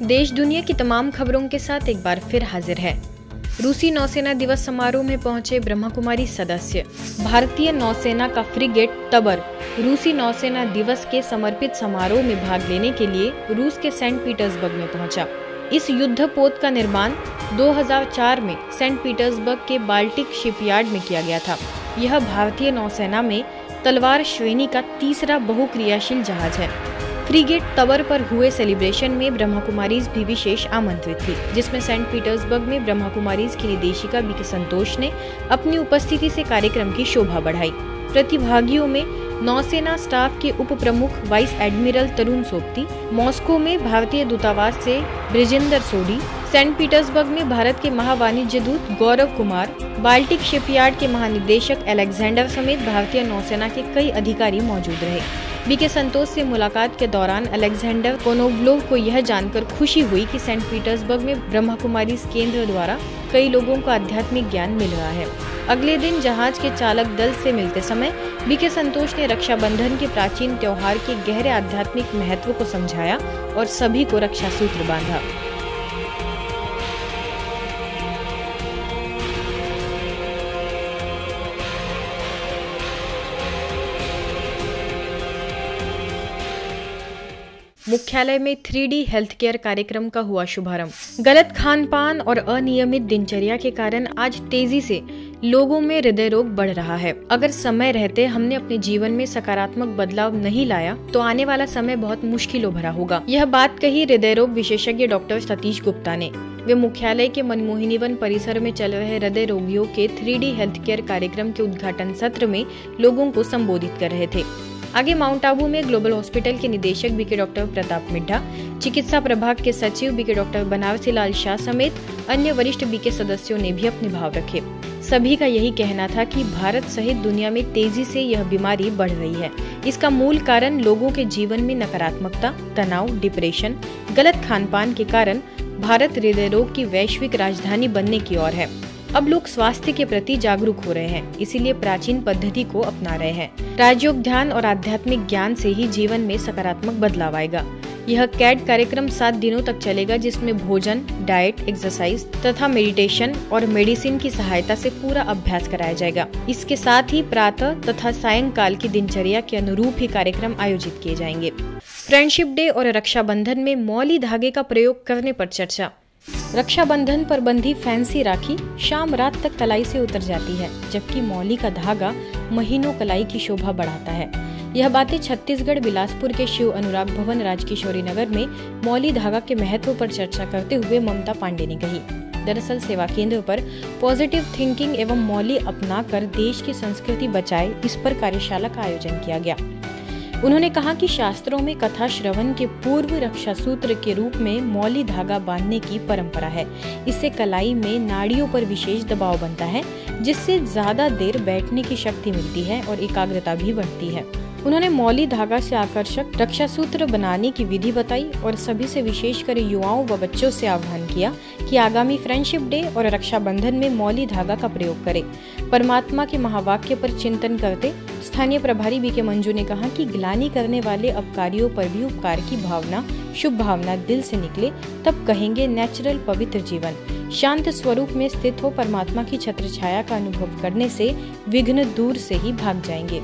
देश दुनिया की तमाम खबरों के साथ एक बार फिर हाजिर है। रूसी नौसेना दिवस समारोह में पहुंचे ब्रह्मकुमारी सदस्य। भारतीय नौसेना का फ्रिगेट तबर रूसी नौसेना दिवस के समर्पित समारोह में भाग लेने के लिए रूस के सेंट पीटर्सबर्ग में पहुंचा। इस युद्धपोत का निर्माण 2004 में सेंट पीटर्सबर्ग के बाल्टिक शिपयार्ड में किया गया था। यह भारतीय नौसेना में तलवार श्रेणी का तीसरा बहुक्रियाशील जहाज है। फ्रिगेट तबर पर हुए सेलिब्रेशन में ब्रह्मकुमारीज भी विशेष आमंत्रित थी, जिसमें सेंट पीटर्सबर्ग में ब्रह्मकुमारीज की निदेशिका बीके संतोष ने अपनी उपस्थिति से कार्यक्रम की शोभा बढ़ाई। प्रतिभागियों में नौसेना स्टाफ के उप प्रमुख vice admiral Tarun Sobti, Moscow में भारतीय दूतावास से ब्रिजेंदर सोडी, सेंट पीटर्सबर्ग में भारत के महावाणिज्य दूत गौरव कुमार, बाल्टिक शिपयार्ड के महानिदेशक अलेक्जेंडर समेत भारतीय नौसेना के कई अधिकारी मौजूद रहे। बीके संतोष से मुलाकात के दौरान अलेक्जेंडर कोनोवलोव को यह जानकर खुशी हुई कि सेंट पीटर्सबर्ग में ब्रह्मकुमारीज केंद्र द्वारा कई लोगों को आध्यात्मिक ज्ञान मिल रहा है। अगले दिन जहाज के चालक दल से मिलते समय बीके संतोष ने रक्षाबंधन के प्राचीन त्योहार के गहरे आध्यात्मिक महत्व को समझाया और सभी को रक्षा सूत्र बांधा। मुख्यालय में 3D हेल्थ केयर कार्यक्रम का हुआ शुभारंभ। गलत खान-पान और अनियमित दिनचर्या के कारण आज तेजी से लोगों में हृदय रोग बढ़ रहा है। अगर समय रहते हमने अपने जीवन में सकारात्मक बदलाव नहीं लाया तो आने वाला समय बहुत मुश्किलों भरा होगा। यह बात कही हृदय रोग विशेषज्ञ डॉक्टर सतीश गुप्ता ने। वे मुख्यालय के मनमोहिनी वन परिसर में चल रहे हृदय रोगियों के 3D हेल्थ केयर कार्यक्रम के उद्घाटन सत्र में लोगों को संबोधित कर रहे थे। आगे माउंट आबू में ग्लोबल हॉस्पिटल के निदेशक बीके डॉक्टर प्रताप मिड्ढा, चिकित्सा प्रभाग के सचिव बीके डॉक्टर बनारसी लाल शाह समेत अन्य वरिष्ठ बीके सदस्यों ने भी अपने भाव रखे। सभी का यही कहना था कि भारत सहित दुनिया में तेजी से यह बीमारी बढ़ रही है। इसका मूल कारण लोगों के जीवन में नकारात्मकता, तनाव, डिप्रेशन, गलत खान-पान के कारण भारत हृदय रोग की वैश्विक राजधानी बनने की ओर है। अब लोग स्वास्थ्य के प्रति जागरूक हो रहे हैं, इसीलिए प्राचीन पद्धति को अपना रहे हैं। राजयोग, ध्यान और आध्यात्मिक ज्ञान से ही जीवन में सकारात्मक बदलाव आएगा। यह कैड कार्यक्रम 7 दिनों तक चलेगा, जिसमें भोजन, डाइट, एक्सरसाइज तथा मेडिटेशन और मेडिसिन की सहायता से पूरा अभ्यास कराया जाएगा। इसके साथ ही प्रातः तथा सायंकाल की दिनचर्या के अनुरूप ही कार्यक्रम आयोजित किए जाएंगे। फ्रेंडशिप डे और रक्षाबंधन में मौली धागे का प्रयोग करने पर चर्चा। रक्षाबंधन पर बंधी फैंसी राखी शाम रात तक कलाई से उतर जाती है, जबकि मौली का धागा महीनों कलाई की शोभा बढ़ाता है। यह बातें छत्तीसगढ़ बिलासपुर के शिव अनुराग भवन राजकिशोरी नगर में मौली धागा के महत्व पर चर्चा करते हुए ममता पांडे ने कही। दरअसल सेवा केंद्र पर पॉजिटिव थिंकिंग एवं मौली अपनाकर देश की संस्कृति बचाए, इस पर कार्यशाला का आयोजन किया गया। उन्होंने कहा कि शास्त्रों में कथा श्रवण के पूर्व रक्षा सूत्र के रूप में मौली धागा बांधने की परंपरा है। इससे कलाई में नाड़ियों पर विशेष दबाव बनता है, जिससे ज्यादा देर बैठने की शक्ति मिलती है और एकाग्रता भी बढ़ती है। उन्होंने मौली धागा से आकर्षक रक्षा सूत्र बनाने की विधि बताई और सभी से विशेषकर युवाओं व बच्चों से आह्वान किया कि आगामी फ्रेंडशिप डे और रक्षाबंधन में मौली धागा का प्रयोग करें। परमात्मा के महावाक्य पर चिंतन करते स्थानीय प्रभारी बीके मंजू ने कहा कि ग्लानि करने वाले अपकारियों पर भी उपकार की भावना, शुभ भावना दिल से निकले, तब कहेंगे नेचुरल पवित्र जीवन। शांत स्वरूप में स्थित हो परमात्मा की छत्र छाया का अनुभव करने से विघ्न दूर से ही भाग जाएंगे।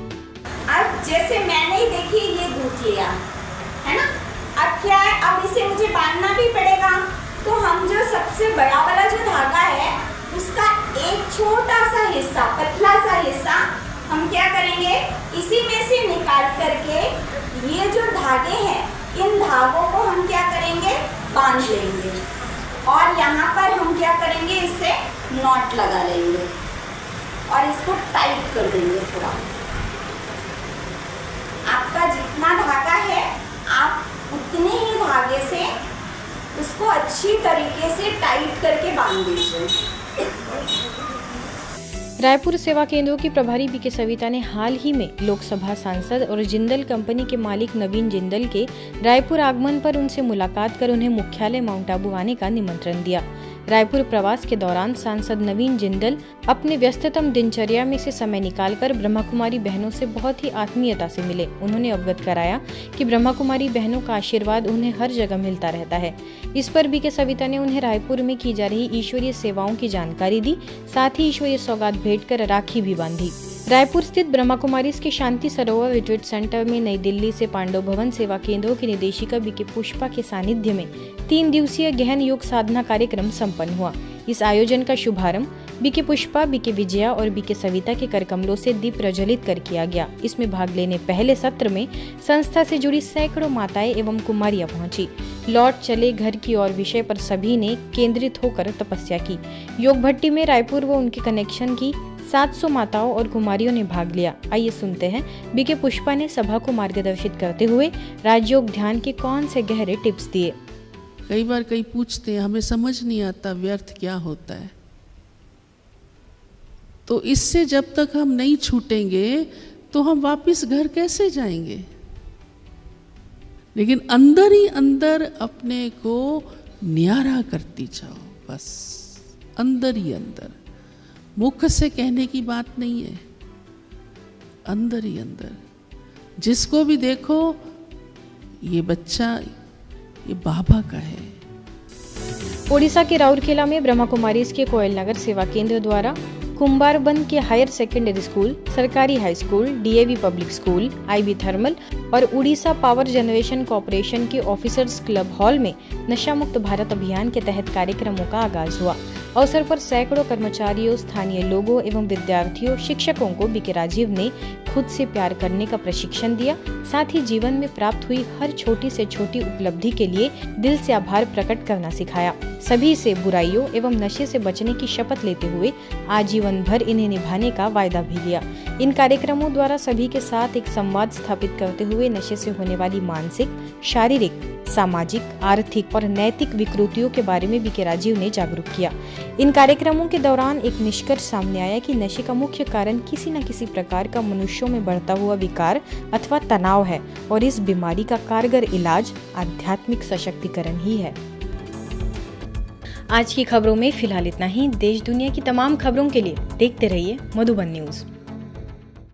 अब जैसे मैंने ही देखी ये गूंथ लिया है ना, अब क्या है, अब इसे मुझे बांधना भी पड़ेगा। तो हम जो सबसे बड़ा वाला जो धागा है उसका एक छोटा सा हिस्सा, पतला सा हिस्सा हम क्या करेंगे, इसी में से निकाल करके ये जो धागे हैं इन धागों को हम क्या करेंगे, बांध लेंगे और यहाँ पर हम क्या करेंगे, इससे नॉट लगा लेंगे और इसको टाइट कर देंगे थोड़ा। आपका जितना धागा है आप उतने ही धागे से उसको अच्छी तरीके से टाइट करके बांध दीजिए। रायपुर सेवा केंद्रों की प्रभारी बीके सविता ने हाल ही में लोकसभा सांसद और जिंदल कंपनी के मालिक नवीन जिंदल के रायपुर आगमन पर उनसे मुलाकात कर उन्हें मुख्यालय माउंट आबू आने का निमंत्रण दिया। रायपुर प्रवास के दौरान सांसद नवीन जिंदल अपने व्यस्ततम दिनचर्या में से समय निकालकर ब्रह्मा कुमारी बहनों से बहुत ही आत्मीयता से मिले। उन्होंने अवगत कराया कि ब्रह्मा कुमारी बहनों का आशीर्वाद उन्हें हर जगह मिलता रहता है। इस पर बीके सविता ने उन्हें रायपुर में की जा रही ईश्वरीय सेवाओं की जानकारी दी, साथ ही ईश्वरीय सौगात भेंट कर राखी भी बांधी। रायपुर स्थित ब्रह्मा कुमारीज के शांति सरोवर रिट्रीट सेंटर में नई दिल्ली से पांडव भवन सेवा केंद्रों की निदेशिका बीके पुष्पा के सानिध्य में 3 दिवसीय गहन योग साधना कार्यक्रम संपन्न हुआ। इस आयोजन का शुभारंभ बीके पुष्पा, बीके विजया और बीके सविता के करकमलों से दीप प्रज्वलित कर किया गया। इसमें भाग लेने पहले सत्र में संस्था से जुड़ी सैकड़ों माताएं एवं कुमारियां पहुंची। लौट चले घर की ओर विषय पर सभी ने केंद्रित होकर तपस्या की। योग भट्टी में रायपुर व उनके कनेक्शन की 700 माताओं और कुमारियों ने भाग लिया। आइए सुनते हैं बीके पुष्पा ने सभा को मार्गदर्शित करते हुए राजयोग ध्यान के कौन से गहरे टिप्स दिए। कई बार कई पूछते हैं, हमें समझ नहीं आता व्यर्थ क्या होता है। तो इससे जब तक हम नहीं छूटेंगे तो हम वापस घर कैसे जाएंगे। लेकिन अंदर ही अंदर अपने को न्यारा करती जाओ, बस अंदर ही अंदर। मुख से कहने की बात नहीं है, अंदर ही अंदर। जिसको भी देखो ये बच्चा ये बाबा का है। ओडिशा के राउरकेला में ब्रह्मा कुमारीज के कोयल नगर सेवा केंद्र द्वारा कुंबारबन के हायर सेकेंडरी स्कूल, सरकारी high school, DAV public school, IB thermal और उड़ीसा पावर जनरेशन कॉर्पोरेशन के ऑफिसर्स क्लब हॉल में नशा मुक्त भारत अभियान के तहत कार्यक्रमों का आगाज हुआ। अवसर पर सैकड़ों कर्मचारियों, स्थानीय लोगों एवं विद्यार्थियों, शिक्षकों को बीके राजीव ने खुद से प्यार करने का प्रशिक्षण दिया। साथ ही जीवन में प्राप्त हुई हर छोटी से छोटी उपलब्धि के लिए दिल से आभार प्रकट करना सिखाया। सभी से बुराइयों एवं नशे से बचने की शपथ लेते हुए आजीवन भर इन्हें निभाने का वायदा भी लिया। इन कार्यक्रमों द्वारा सभी के साथ एक संवाद स्थापित करते हुए नशे से होने वाली मानसिक, शारीरिक, सामाजिक, आर्थिक और नैतिक विकृतियों के बारे में बीके राजीव ने जागरूक किया। इन कार्यक्रमों के दौरान एक निष्कर्ष सामने आया कि नशे का मुख्य कारण किसी न किसी प्रकार का मनुष्यों में बढ़ता हुआ विकार अथवा तनाव है और इस बीमारी का कारगर इलाज आध्यात्मिक सशक्तिकरण ही है। आज की खबरों में फिलहाल इतना ही। देश दुनिया की तमाम खबरों के लिए देखते रहिए मधुबन न्यूज।